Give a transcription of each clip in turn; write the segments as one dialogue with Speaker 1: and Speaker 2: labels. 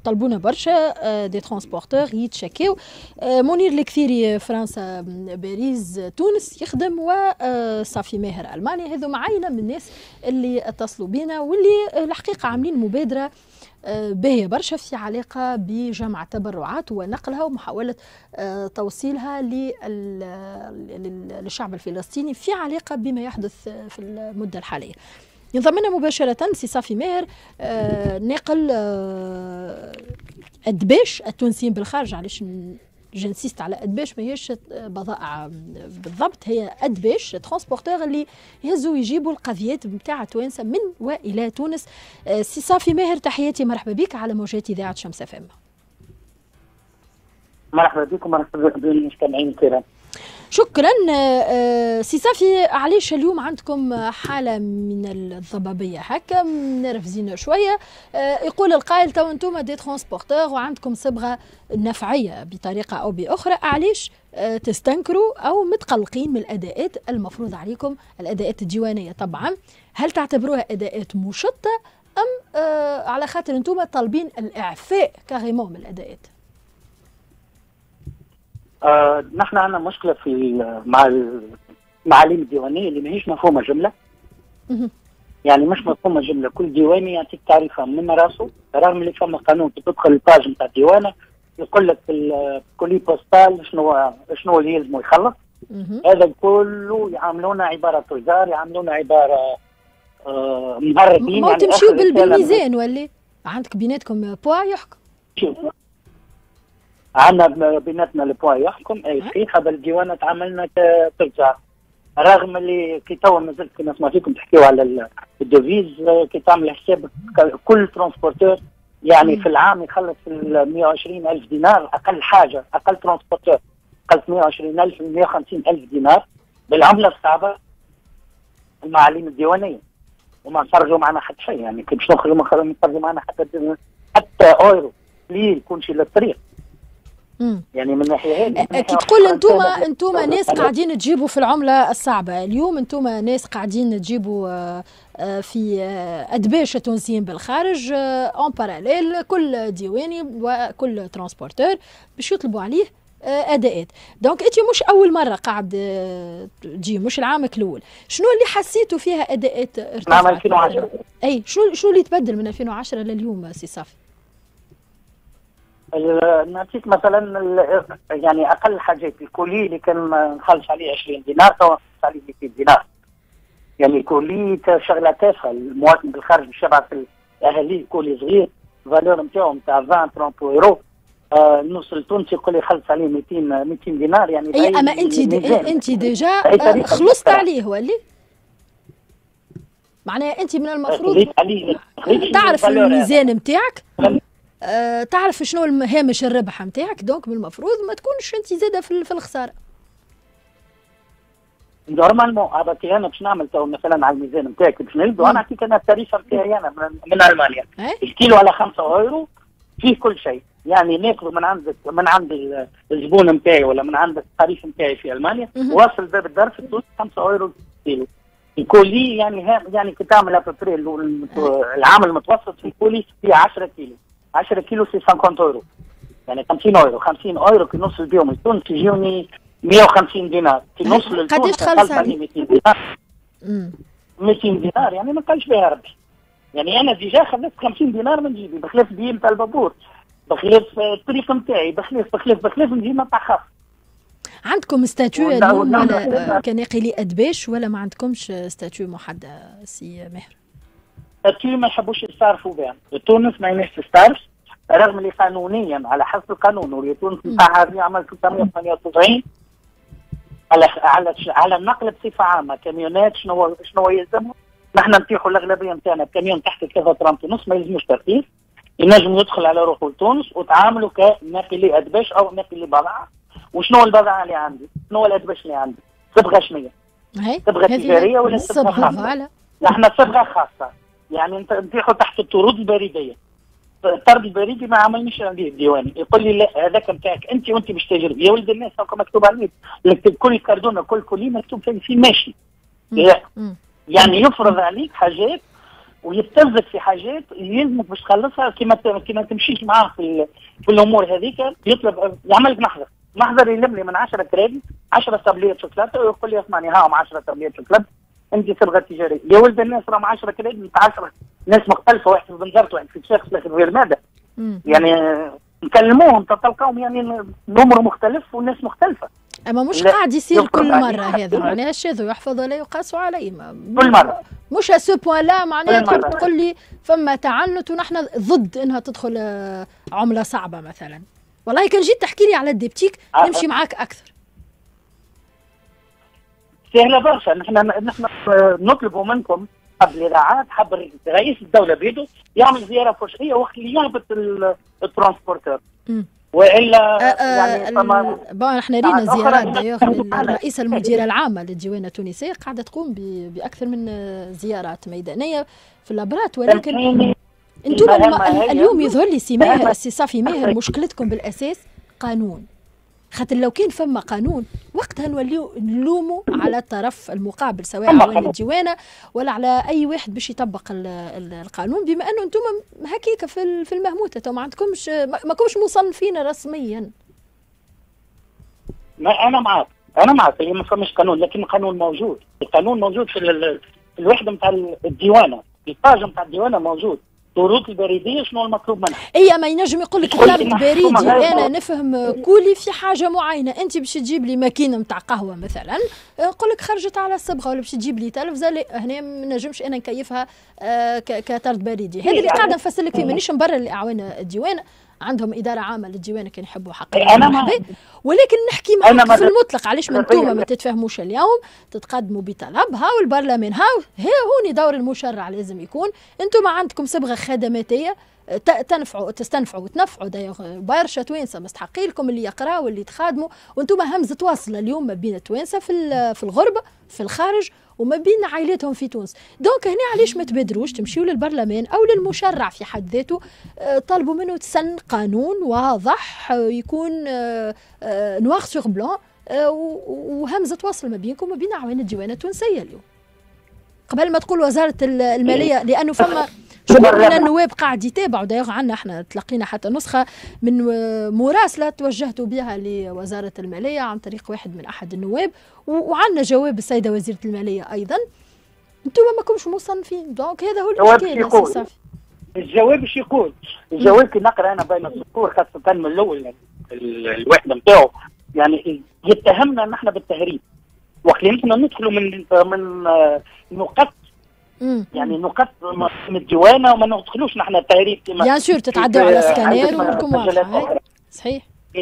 Speaker 1: طلبونا برشا دي ترونسبورتور يتشكيو. منير الكثيري فرنسا باريس تونس يخدم، وصافي ماهر ألمانيا. هذو معينة من الناس اللي اتصلوا بينا واللي الحقيقة عاملين مبادرة باهية برشا في علاقة بجمع تبرعات ونقلها ومحاولة توصيلها للشعب الفلسطيني في علاقة بما يحدث في المدة الحالية. ينضم لنا مباشرة سي صافي ماهر، ناقل أدباش التونسيين بالخارج. علاش جنسيست على أدباش؟ ما هيش بضائع بالضبط، هي أدباش ترانسبورتور اللي يهزوا ويجيبوا القضيات نتاع توانسة من وإلى تونس. سي صافي ماهر، تحياتي، مرحبا بك على موجات إذاعة شمس FM.
Speaker 2: مرحبا بكم، مرحبا بالمستمعين الكرام.
Speaker 1: شكرا. سي صافي، علاش اليوم عندكم حالة من الضبابية هكا منرفزين شوية؟ يقول القائل تو انتم دي ترانسبورتور وعندكم صبغة نفعية بطريقة أو بأخرى، علاش تستنكروا أو متقلقين من الأداءات المفروض عليكم، الأداءات الديوانية طبعا؟ هل تعتبروها أداءات مشطة أم على خاطر انتم طالبين الإعفاء كاريمون من الأداءات؟
Speaker 2: نحن عندنا مشكله في مع المعاليم الديوانيه اللي ماهيش مفهومه جمله. يعني مش مفهومه جمله، كل ديواني يعطيك تعريفها من راسه، رغم اللي فما قانون تدخل الباج نتاع الديوانه يقول لك في الكولي بوستال شنو اللي يلزموا يخلص. هذا كله يعاملونا عباره تجار، يعاملونا عباره مهربين.
Speaker 1: ما يعني تمشيوا بالميزان ولا عندك بيناتكم بوا يحكم؟
Speaker 2: عندنا بيناتنا البوا يحكم، اي صحيح. هذا الديوانه تعاملنا كتجار، رغم اللي كي توا مازلت كنا نسمع فيكم تحكيوا على الدوفيز، كي تعمل حساب كل ترانسبورتور يعني في العام يخلص 120,000 دينار اقل حاجه، اقل ترانسبورتور يخلص 120,000 ل 150,000 دينار بالعمله الصعبه المعاليم الديوانيه، وما نخرجوا معنا حتى شيء. يعني كي باش نخرجوا ما نخرجوا معنا حتى اورو ليه يكون شي للطريق. يعني من ناحيه هذه
Speaker 1: كي تقول انتم ناس قاعدين تجيبوا في العمله الصعبه، اليوم انتم ناس قاعدين تجيبوا في ادباش تونسيين بالخارج اون باراليل، كل ديواني وكل ترانسبورتور باش يطلبوا عليه اداءات. دونك انت مش اول مره قاعد تجي، مش العامك الاول. شنو اللي حسيتوا فيها اداءات ارتفعت؟
Speaker 2: عام 2010.
Speaker 1: اي شنو اللي تبدل من 2010 لليوم سي صافي؟
Speaker 2: نعطيك مثلا يعني اقل حاجات الكولي اللي كان نخلص عليه 20 دينار تو نخلص عليه 200 دينار. يعني الكولي شغله تافهه، المواطن بالخارج باش يبعث الاهالي كولي صغير الفالور نتاعو نتاع 20 30 يورو، النص التونسي يقول لي خلص عليه 200 دينار. يعني
Speaker 1: اي اما انت ديجا خلصت عليه ولا؟ معناها انت من المفروض تعرف الميزان نتاعك، تعرف شنو هامش الربح نتاعك، دونك من المفروض ما تكونش انت زاده في الخساره.
Speaker 2: نورمالمون هذا كي انا باش نعمل تو مثلا على الميزان نتاعك باش نلبدو، انا نعطيك انا التاريخه نتاعي انا من المانيا. الكيلو على 5 يورو فيه كل شيء، يعني ناخذ من عند الزبون نتاعي ولا من عند الطريف نتاعي في المانيا واصل باب الدار في تونس 5 يورو كيلو. الكولي يعني كي تعمل ابري العام المتوسط في الكولي فيه 10 كيلو. 10 كيلو سي 50 يورو، يعني 50 يورو. 50 يورو كي نوصل بيهم لتونس يجوني 150 دينار. كي نوصل لتونس
Speaker 1: قداش تخلص عليه؟
Speaker 2: 200 دينار. 200 دينار يعني ما كانش بها ربح. يعني انا ديجا خلصت 50 دينار من جيبي، بخلاف ديم نتاع البابور، بخلاف الطريق نتاعي، بخلاف نجي نطلع خاص.
Speaker 1: عندكم ستاتيو اليوم ولا كناقلي ادباش ولا ما عندكمش ستاتيو محدد سي ماهر؟
Speaker 2: ستاتيو ما يحبوش يستعرفوا بها، تونس ما ينفعش تستعرف، رغم اللي قانونيا على حسب القانون واللي تونس نتاعها يعمل 398 على النقل بصفه عامه. كاميونات شنو يلزمهم؟ نحن نتيحوا الاغلبيه نتاعنا كاميون تحت 3 ونص ما يلزموش ترخيص، ينجم يدخل على روحه لتونس وتعاملوا كناقلي ادباش او ناقلي بضاعه. وشنو البضاعه اللي عندي؟ شنو الادباش اللي عندي؟ صبغه شنية؟ صبغه تجاريه ولا صبغه خاصه؟ نحن صبغه خاصه، يعني انت نتيحوا تحت الطرود البريديه. الطرد البريدي ما عملنيش عليه الديواني، يقول لي لا هذاك نتاعك انت وانت باش تجرب. يا ولد الناس هاكا مكتوب عليه، نكتب كل كولي مكتوب فيه ماشي. لا يعني يفرض عليك حاجات ويبتزك في حاجات يلزمك باش تخلصها كيما تمشيش معاه في الامور هذيك. يطلب يعمل لك محضر يلم لي من 10 كريدت 10 طابليات شوكولاته ويقول لي اسمعني هاهم 10 طابليات شوكولاته انت صبغه تجاريه. يا ولد الناس راهم 10 كريدت 10 ناس مختلفه، واحد في بنزرت واحد في الشيخ واحد في غير ماذا. يعني نكلموهم تلقاهم يعني نمر مختلف والناس مختلفه.
Speaker 1: اما مش قاعد يصير كل مره هذا، معناها الشاذ يحفظ ولا يقاس عليه.
Speaker 2: كل مره
Speaker 1: مش سو بوان لا، معناها تقول لي فما تعنت ونحن ضد انها تدخل عمله صعبه مثلا. والله كان جيت تحكي لي على الديبتيك نمشي معاك اكثر.
Speaker 2: سهله برشا. نحن نطلبوا منكم قبل الاذاعات، حب رئيس الدوله بيده يعمل زياره فشخيه وقت اللي يهبط الترانسبورتور. والا يعني
Speaker 1: احنا رينا زيارات الرئيسه المديره العامه للديوانه التونسيه قاعده تقوم باكثر من زيارات ميدانيه في اللابرات، ولكن انتم اليوم يظهر لي سي صافي ماهر مشكلتكم بالاساس قانون. خاطر لو كان فما قانون وقتها نوليو نلوموا على الطرف المقابل سواء عوان الديوانه ولا على اي واحد باش يطبق القانون، بما انه انتم هكيك في المهموته ما عندكمش ماكمش مصنفين رسميا.
Speaker 2: انا معك اللي ما فماش قانون، لكن القانون موجود. القانون موجود في الوحده نتاع الديوانه، الباج نتاع الديوانه موجود. الطرق البريديه شنو المطلوب منها؟
Speaker 1: اي ما ينجم يقول لك طرد بريدي انا نفهم كولي في حاجه معينه. انت باش تجيب لي ماكينه نتاع قهوه مثلا نقول لك خرجت على الصبغه، ولا باش تجيب لي تلفزه هنا ما نجمش انا نكيفها كطرد بريدي. هذه اللي قاعده نفسر لك فيه. مانيش نبرر لاعوان الديوانه، عندهم اداره عامه للديوانه كان يحبوا حقهم، ولكن نحكي معك في المطلق. علاش ما انتوما ما تتفاهموش اليوم تتقدموا بطلب؟ هاو البرلمان هوني دور المشرع لازم يكون. انتوما عندكم صبغه خدماتيه تستنفعوا وتنفعوا برشا توانسه مستحقين لكم اللي يقراوا واللي يتخادموا، وانتم همزه واصله اليوم ما بين التوانسه في الغربه في الخارج وما بين عائلاتهم في تونس. دونك هنا علاش ما تبادروش تمشيوا للبرلمان او للمشرع في حد ذاته طالبوا منه تسن قانون واضح يكون نواغ سوغ بلون وهمزه واصل ما بينكم وما بين عوان الديوانه التونسيه اليوم، قبل ما تقول وزاره الماليه. لانه فما شكون من النواب قاعد يتابعوا. دايوغ عندنا احنا تلقينا حتى نسخه من مراسله توجهتوا بها لوزاره الماليه عن طريق واحد من احد النواب، وعندنا جواب السيده وزيره الماليه ايضا. انتم ماكمش مصنفين. دونك هذا هو الاشكال.
Speaker 2: الجواب ايش يقول؟ الجواب كي نقرا انا بين السطور خاصه من الاول الوحده نتاعو يعني يتهمنا ان احنا بالتهريب، وقت اللي نحن ندخلوا من نقاط يعني نقاط من الديوانه وما ندخلوش نحن التهريب
Speaker 1: بيان سور تتعدوا على سكانير واموركم واضحه. صحيح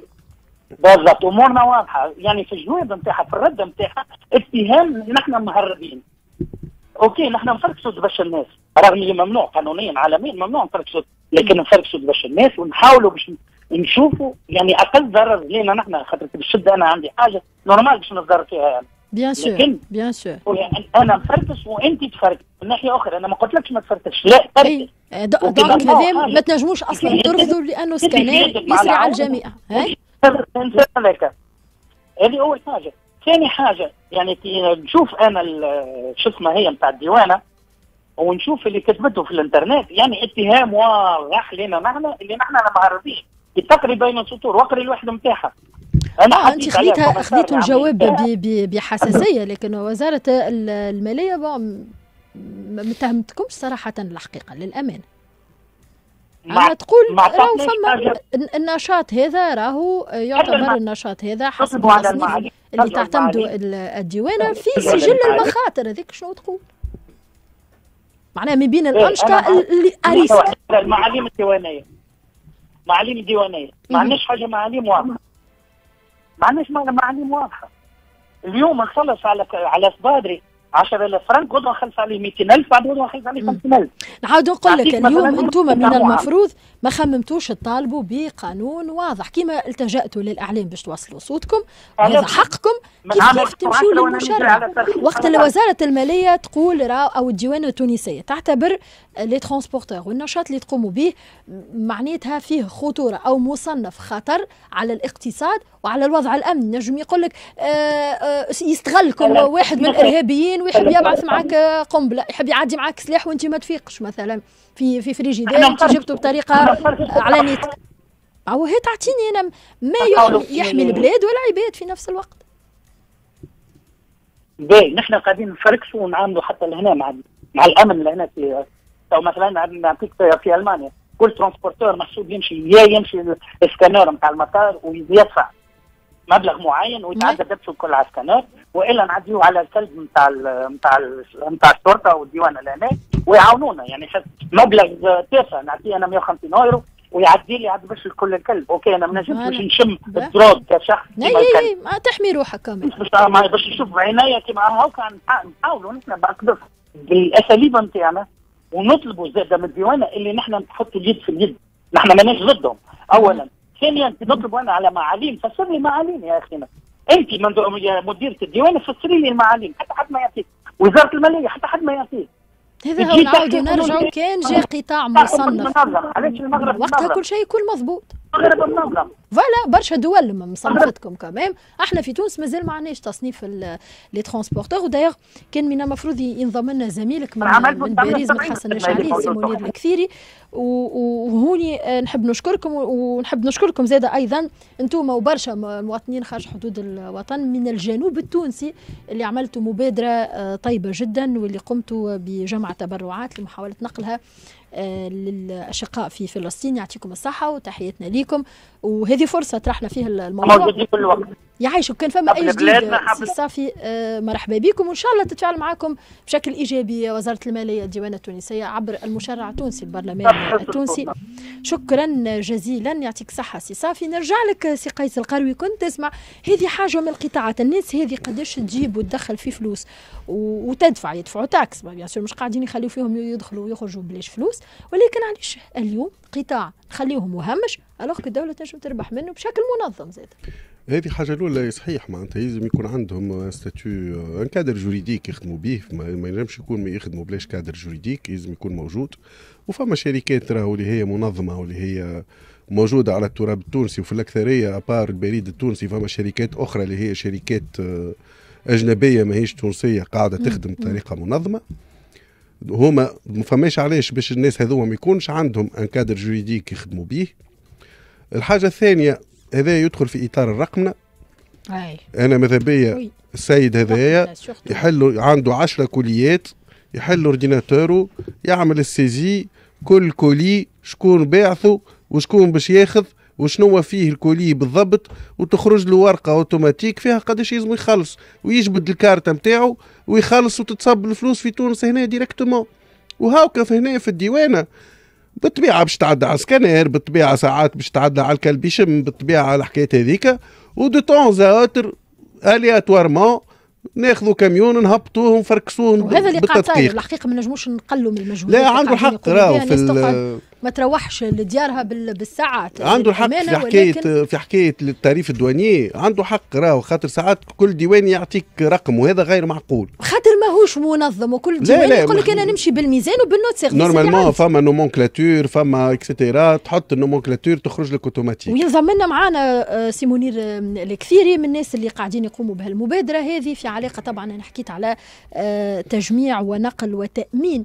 Speaker 2: بالضبط، امورنا واضحه. يعني في الجواب نتاعها في الرد نتاعها اتهام نحن مهربين. اوكي نحن نفركسوا باش الناس، رغم اللي ممنوع قانونيا عالميا ممنوع نفركسوا، لكن نفركسوا باش الناس ونحاولوا باش نشوفوا يعني اقل ضرر لينا نحن. خاطر بالشده انا عندي حاجه نورمال باش نضر فيها يعني.
Speaker 1: بيان سور بيان سور
Speaker 2: يعني انا نفركس وانت تفركس من ناحيه اخرى. انا ما قلتلكش ما تفركش، لا فركس.
Speaker 1: دونك هذا ما تنجموش اصلا ترفضوا لانه سكانير يسري على الجميع.
Speaker 2: هذه اول حاجه. ثاني حاجه يعني نشوف انا شو اسمها هي نتاع الديوانه ونشوف اللي كتبته في الانترنت، يعني اتهام واضح لنا نحن اللي نحن معرضين يتقري بين السطور واقري الوحده نتاعها.
Speaker 1: انت خذيتوا الجواب بحساسيه، لكن وزاره الماليه ما تهمتكمش صراحه الحقيقه للامانه. أنا تقول راهو فما النشاط هذا راهو يعتبر النشاط هذا حسب التصنيف اللي تعتمدوا الديوانه في سجل المخاطر. هذيك شنو تقول؟ معناها من بين الانشطه اللي اريسك.
Speaker 2: المعاليم الديوانيه ما عندناش حاجه معاليم واضحه. ما عندناش معاليم واضحه. اليوم نخلص على صبادري 10,000 فرنك، غدوه نخلص عليه 200,000، بعد غدوه نخلص عليه 50,000.
Speaker 1: نعاود نقول لك اليوم انتم من المفروض ما خممتوش تطالبوا بقانون واضح. كيما التجأتوا للاعلام باش توصلوا صوتكم، هذا حقكم. كيف تمشوا للمشرع وقت اللي وزاره الماليه تقول او الديوانه التونسيه تعتبر لي ترونسبورتور والنشاط اللي تقوموا به معناتها فيه خطوره او مصنف خطر على الاقتصاد وعلى الوضع الامني. نجم يقول لك يستغلكم واحد من الارهابيين ويحب يبعث معك قنبله، يحب يعدي معك سلاح وانت ما تفيقش مثلا في فريجيدير انت جبته بطريقه علانيه. او هي تعطيني انا ما يحمي البلاد والعباد في نفس الوقت.
Speaker 2: باهي نحن قاعدين نفركشوا ونعاملوا حتى لهنا مع الامن لهنا في مثلا نعطيك في المانيا كل ترانسبورتور محسوب يمشي السكانر نتاع المطار ويدفع مبلغ معين ويتعدى دبسه الكل على السكانر، والا نعديو على الكلب نتاع الشرطه والديوان لهنا ويعاونونا. يعني مبلغ تافه نعطيه انا 150 يورو ويعدي لي عاد باش الكل الكلب. اوكي انا ما نجمش باش نشم الدروب كشخص
Speaker 1: ما تحمي روحك كمان
Speaker 2: باش نشوف عنايه كيما هاكا. نحاولوا نحن بقدر بالاساليب نتاعنا ونطلبوا زاده من الديوانه اللي نحن نحطوا اليد في اليد. نحن ماناش ضدهم اولا. ثانيا نطلبوا انا على معاليم، فسر لي معاليم يا اخينا. انت مديره الديوانه فسري لي المعاليم، حتى حد ما يعطيك. وزاره الماليه حتى حد ما يعطيك.
Speaker 1: هذا هو نعاودوا نرجعوا كان جاء قطاع مصنف
Speaker 2: علاش المغرب
Speaker 1: وقتها كل شيء يكون مضبوط.
Speaker 2: المغرب منظم
Speaker 1: فوالا برشا دول مصنفتكم كمان. احنا في تونس مازال ما عندناش تصنيف لي ترونسبورتور. ودايوغ كان من المفروض ينضم لنا زميلك من باريس ما تحسناش عليه سي منير الكثيري. وهوني نحب نشكركم ونحب نشكركم زاده ايضا انتم وبرشا مواطنين خارج حدود الوطن من الجنوب التونسي اللي عملتوا مبادره طيبه جدا واللي قمتوا بجمع تبرعات لمحاوله نقلها للأشقاء في فلسطين. يعطيكم الصحة وتحياتنا ليكم. وهذه فرصة طرحنا فيها الموضوع
Speaker 2: كل وقت.
Speaker 1: يعيشوا كان فما أي جديد سي صافي مرحبا بكم، وإن شاء الله تتفاعل معكم بشكل إيجابي وزارة المالية الديوان التونسية عبر المشرع التونسي البرلمان التونسي. شكرا جزيلا يعطيك صحة سي صافي. نرجع لك سي قيس القروي. كنت تسمع هذه حاجة من القطاعات الناس هذه قداش تجيب وتدخل في فلوس وتدفع يدفعوا تاكس مش قاعدين يخليوا فيهم يدخلوا ويخرجوا بلاش فلوس، ولكن علاش اليوم قطاع نخليهم مهمش الوغ الدولة تنجم تربح منه بشكل منظم زاد.
Speaker 3: هذه حاجه الاولى صحيح معناتها لازم يكون عندهم ستاتيو ان كادر جوريديك يخدموا به. ما ينجمش يكون يخدموا بلاش كادر جوريديك، لازم يكون موجود. وفما شركات راهو اللي هي منظمه واللي هي موجوده على التراب التونسي، وفي الاكثريه ابار البريد التونسي فما شركات اخرى اللي هي شركات اجنبيه ماهيش تونسيه قاعده تخدم بطريقه منظمه. هما ما فماش علاش باش الناس هذوما ما يكونش عندهم ان كادر جوريديك يخدموا به. الحاجه الثانيه هذا يدخل في اطار الرقمنه. انا ماذا بيا السيد هذايا يحل عنده 10 كليات، يحل اورديناتورو، يعمل السيزي كل كولي شكون باعثه وشكون باش ياخذ وشنو فيه الكولي بالضبط، وتخرج له ورقه اوتوماتيك فيها قداش يلزم يخلص، ويجبد الكارت نتاعو ويخلص وتتصب الفلوس في تونس هنا ديريكتومون. وهاكا في هنا في الديوانه بالطبيعه باش تعدى على سكانير، بالطبيعه ساعات باش تعدى على الكلب يشم، بالطبيعه على الحكايات هذيك. ودو طون زاتر الياتوارمون ناخذوا كاميون نهبطوهم ونفركسوهم
Speaker 1: وهذا اللي قاعد صاير الحقيقه. ما نجموش نقلوا من المجهود.
Speaker 3: لا عنده الحق راهو في
Speaker 1: ما تروحش لديارها بالساعات.
Speaker 3: عنده الحق في حكايه التعريف الدواني، عنده حق راهو خاطر ساعات كل ديوان يعطيك رقم وهذا غير معقول
Speaker 1: خاطر ماهوش منظم. وكل ديوان يقول لك انا نمشي بالميزان وبالنوت سيرفيس.
Speaker 3: نورمالمون فما نومونكلاتور فما اكسترا، تحط النومونكلاتور تخرج لك اوتوماتيك.
Speaker 1: وينضم لنا معنا سي منير الكثيري من الناس اللي قاعدين يقوموا بهالمبادره هذه في علاقه طبعا انا حكيت على تجميع ونقل وتامين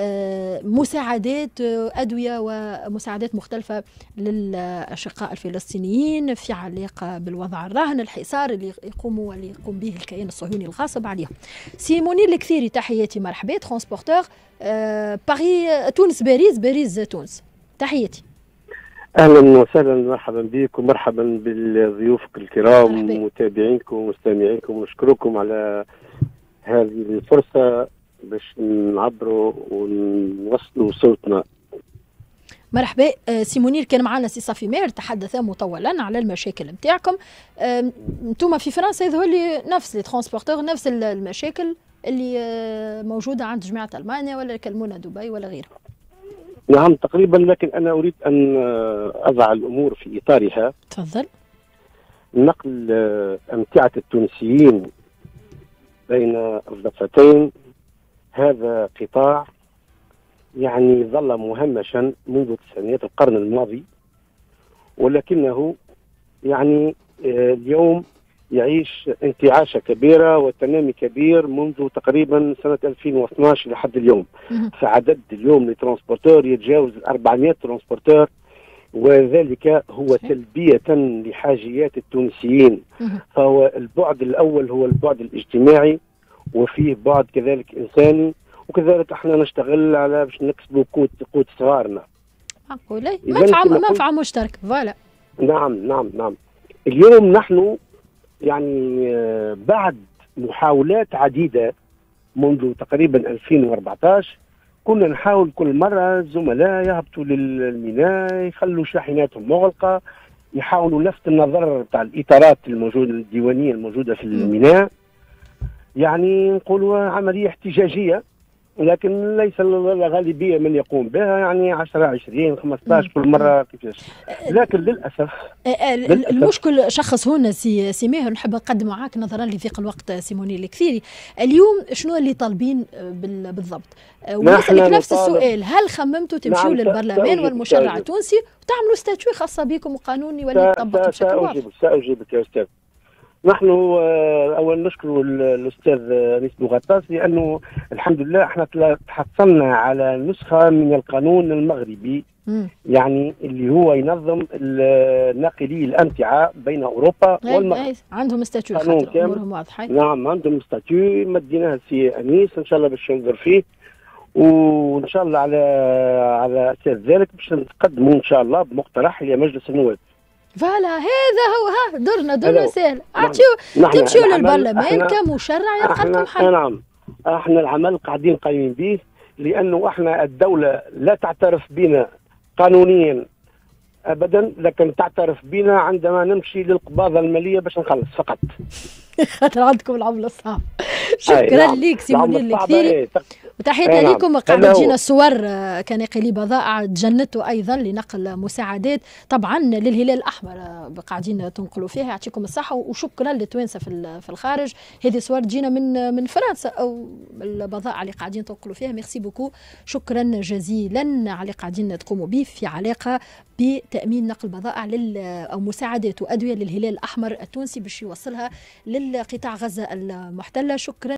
Speaker 1: مساعدات أدوية ومساعدات مختلفة للأشقاء الفلسطينيين في علاقة بالوضع الراهن الحصار اللي يقوم به الكيان الصهيوني الغاصب عليهم. سي منير الكثيري تحياتي مرحبا ترانسبورتور باري تونس باريس تونس تحياتي.
Speaker 4: اهلا وسهلا مرحبا بك ومرحبا بضيوفك الكرام ومتابعينكم ومستمعينكم ونشكركم على هذه الفرصة باش نعبروا ونوصلوا صوتنا.
Speaker 1: مرحبا سي منير. كان معنا سي صافي ماهر تحدث مطولا على المشاكل نتاعكم. انتم في فرنسا يظهر لي نفس لي ترانسبورتور نفس المشاكل اللي موجوده عند جماعه المانيا ولا يكلمونا دبي ولا غيره.
Speaker 4: نعم تقريبا، لكن انا اريد ان اضع الامور في اطارها.
Speaker 1: تفضل.
Speaker 4: نقل امتعه التونسيين بين الضفتين هذا قطاع يعني ظل مهمشا منذ تسعينيات القرن الماضي، ولكنه يعني اليوم يعيش انتعاشة كبيرة وتنامي كبير منذ تقريبا سنة 2012 لحد اليوم. فعدد اليوم لترانسبورتور يتجاوز 400 ترانسبورتور، وذلك هو تلبية لحاجيات التونسيين. فهو البعد الأول هو البعد الاجتماعي، وفيه بعد كذلك إنساني، وكذلك احنا نشتغل على باش نكسبوا قوت صغارنا.
Speaker 1: معقولة منفعة مشتركة. فوالا.
Speaker 4: نعم. اليوم نحن يعني بعد محاولات عديدة منذ تقريبا 2014 كنا نحاول كل مرة الزملاء يهبطوا للميناء، يخلوا شاحناتهم مغلقة، يحاولوا لفت النظر بتاع الإطارات الموجودة الديوانية الموجودة في الميناء. يعني نقولوا عملية احتجاجية، لكن ليس الغالبية من يقوم بها، يعني 10 20 15 كل مرة كيفاش. لكن للأسف
Speaker 1: المشكل شخص هنا سي ماهر، نحب نقدم معاك نظرا لضيق الوقت سيموني الكثيري. اليوم شنو اللي طالبين بالضبط؟ ونسألك نفس السؤال، هل خممتوا تمشوا للبرلمان والمشرع التونسي وتعملوا ستاتيو خاصة بكم وقانون يولي يطبق بشكل واضح؟
Speaker 4: سأجيبك يا أستاذ. نحن أولا نشكر الأستاذ أنيس بوغطاس لأنه الحمد لله احنا تحصلنا على نسخة من القانون المغربي، يعني اللي هو ينظم ناقلي الأمتعة بين أوروبا والمغرب.
Speaker 1: عندهم ستاتيو خاطر أمورهم واضحة.
Speaker 4: نعم عندهم ستاتيو مديناه سي أنيس، إن شاء الله باش ننظر فيه، وإن شاء الله على أساس ذلك باش نتقدموا إن شاء الله بمقترح لمجلس النواب.
Speaker 1: فوالا هذا هو دورنا سهل. تمشيوا للبرلمان كمشرع يلقى لكم حل.
Speaker 4: نعم احنا العمل قايمين به، لانه احنا الدولة لا تعترف بنا قانونيا ابدا، لكن تعترف بنا عندما نمشي للقباضة المالية باش نخلص فقط.
Speaker 1: خاطر عندكم العملة الصعبة. شكرا ليك سيموني الكثيري، وتحياتنا لكم. قاعدة تجينا الصور كناقلي بضائع تجندتوا ايضا لنقل مساعدات طبعا للهلال الاحمر، قاعدين تنقلوا فيها. يعطيكم الصحه وشكرا للتوانسه في الخارج. هذه صور تجينا من فرنسا او البضائع اللي قاعدين تنقلوا فيها. ميرسي بوكو، شكرا جزيلا على اللي قاعدين تقوموا به في علاقه بتامين نقل بضائع او مساعدات وادويه للهلال الاحمر التونسي باش يوصلها للقطاع غزه المحتله. شكرا.